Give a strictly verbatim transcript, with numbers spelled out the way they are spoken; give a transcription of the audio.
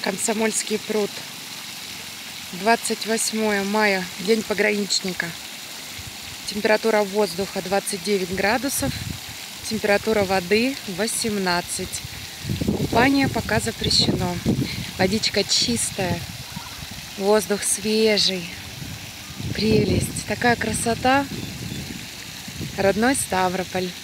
Комсомольский пруд. двадцать восьмое мая, день пограничника. Температура воздуха двадцать девять градусов, температура воды восемнадцать. Купание пока запрещено. Водичка чистая, воздух свежий. Прелесть, такая красота. Родной Ставрополь.